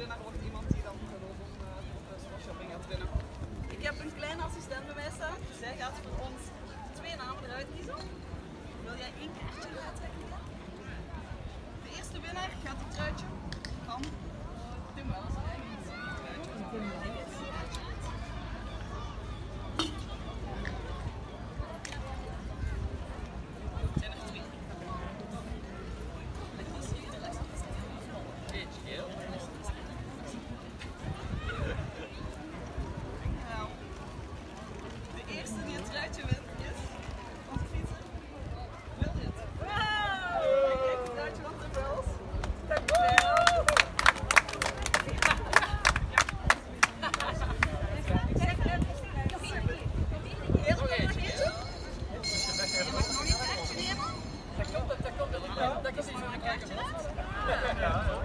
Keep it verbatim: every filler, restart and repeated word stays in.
winnaar wordt iemand die dan geloof om uh, Star Shopping gaat winnen. Ik heb een kleine assistent bij mij staan. Zij gaat voor ons twee namen eruit kiezen. Wil jij één kaartje eruit trekken? De eerste winnaar gaat het truitje van Tim Wellens krijgen. Dat is iets waar ik kijk.